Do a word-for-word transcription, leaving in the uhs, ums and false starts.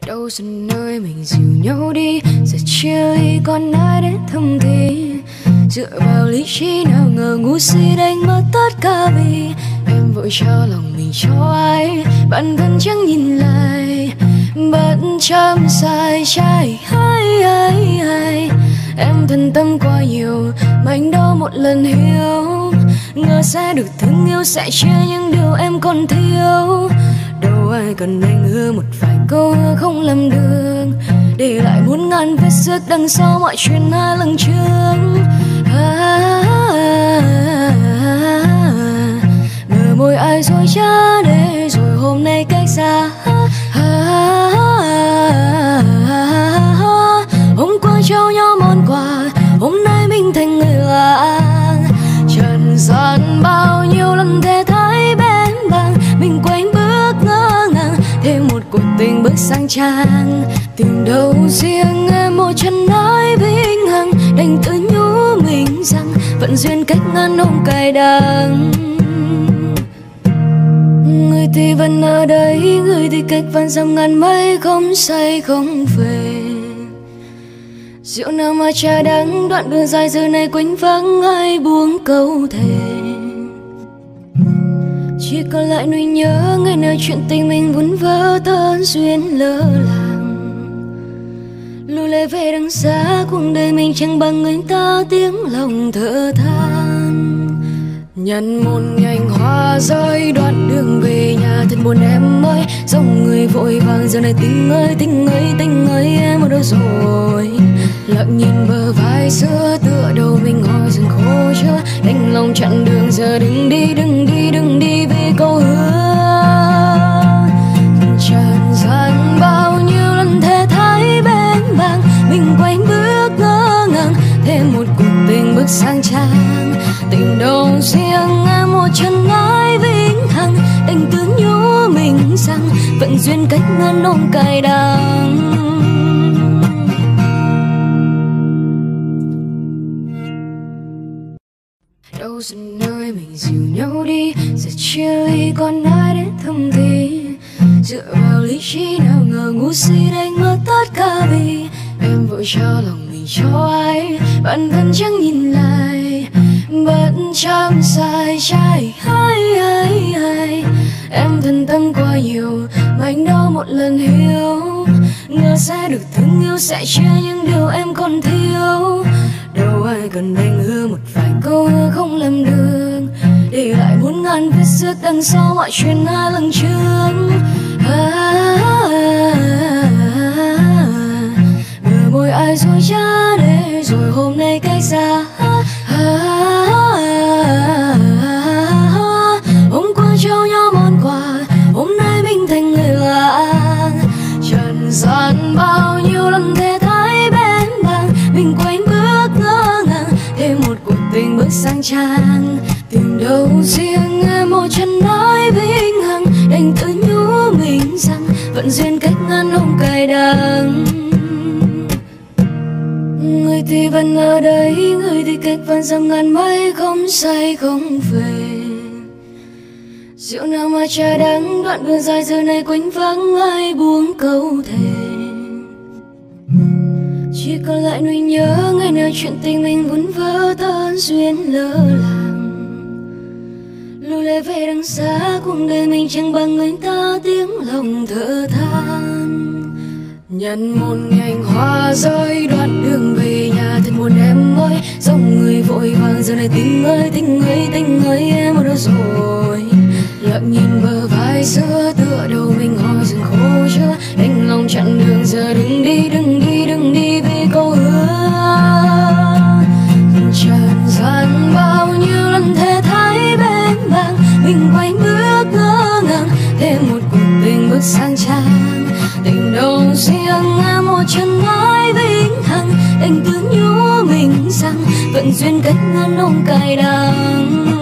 Đâu rồi nơi mình dìu nhau đi, giờ chia ly còn ai đến thầm thì dựa vào lý trí nào ngờ ngu si đánh mất tất cả vì em vội trao lòng mình cho ai, bản thân chẳng nhìn lại bất chăm sai trái hay hay hay em thân tâm quá nhiều mà anh đâu một lần hiểu ngờ sẽ được thương yêu sẽ chia những điều em còn thiếu. Đâu ai cần anh hứa một vài câu hứa không làm được, để lại muôn ngàn vết xước đằng sau mọi chuyện hai lần trước. À, à, à, à, bờ môi ai dối trá để rồi hôm nay cách xa. À, à, à, à, hôm qua trao nhau món quà, hôm nay mình thành người lạ. Trần gian bao nhiêu lần thề thái bên bàng, mình quanh bước ngỡ ngàng thêm một cuộc tình bước sang trang. Tìm đâu riêng em một chân nói vĩnh hằng, đành tự nhủ mình rằng vận duyên cách ngàn hôm cay đắng. Người thì vẫn ở đây, người thì cách vạn dặm ngàn mây, không say không về. Rượu nào mà trà đắng, đoạn đường dài giờ này quanh vắng ai buông câu thề. Chỉ còn lại nỗi nhớ ngày nào chuyện tình mình vun vỡ tan duyên lỡ làng. Lùi lại về đằng xa cuộc đời mình chẳng bằng người ta tiếng lòng thở than. Nhận một nhành hoa rơi đoạn đường về nhà thật buồn em ơi, dòng người vội vàng giờ này tình ơi tình ơi tình ơi em ở đâu rồi. Lặng nhìn bờ vai xưa tựa đầu mình hỏi dần khô chưa, đành lòng chặn đường giờ đừng đi đừng đi đừng đi vì câu hứa. Trần gian bao nhiêu lần thề thái bên bàng, mình quanh bước ngỡ ngàng thêm một cuộc tình bước sang trang. Tình đầu riêng em một chân nói vĩnh hằng, đành tự nhủ mình rằng vận duyên cách ngàn hôm cay đắng. Đâu rồi nơi mình dìu nhau đi, giờ chia ly còn ai đến thầm thì dựa vào lý trí nào ngờ ngu si đánh mất tất cả vì em vội trao lòng mình cho ai, bản thân chẳng nhìn lại bất chăm sai trái hay hay hay em thân tâm quá nhiều mà anh đâu một lần hiểu ngờ sẽ được thương yêu sẽ chia những điều em còn thiếu. Đâu ai cần anh hứa một vài câu hứa không làm được, để lại muôn ngàn vết xước đằng sau mọi chuyện hai lần trước. À, à, à, à, bờ môi ai dối trá để rồi hôm nay cách xa. À, à, à, à, hôm qua trao nhau món quà, hôm nay mình thành người lạ. Trần gian bao nhiêu lần thề thái bên bàng, mình quanh bước ngỡ ngàng thêm một cuộc tình bước sang trang. Tìm đâu riêng em một chân nói vĩnh hằng, đành tự nhủ mình rằng vận duyên cách ngàn hôm cay đắng. Người thì vẫn ở đây, người thì cách vạn dặm ngàn mây, không say không về. Rượu nào mà trà đắng, đoạn đường dài giờ này quanh vắng ai buông câu thề. Chỉ còn lại nỗi nhớ ngày nào chuyện tình mình vun vỡ tan duyên lỡ làng. Lùi lại về đằng xa cuộc đời mình chẳng bằng người ta tiếng lòng thở than. Nhận một nhành hoa rơi đoạn đường về nhà thật buồn em ơi, dòng người vội vàng giờ này tình ơi tình ơi tình ơi em ở đâu rồi. Lặng nhìn bờ vai xưa tựa đầu mình hỏi dần khô chưa, đành lòng chặn đường giờ đừng đi đừng đi đừng đi vì câu hứa. Trần gian bao nhiêu lần thề thái bên bàng, mình quanh bước ngỡ ngàng thêm một cuộc tình bước sang trang. Tình đầu riêng em một chân nói vĩnh hằng, đành tự nhủ mình rằng vận duyên cách ngàn hôm cay đắng.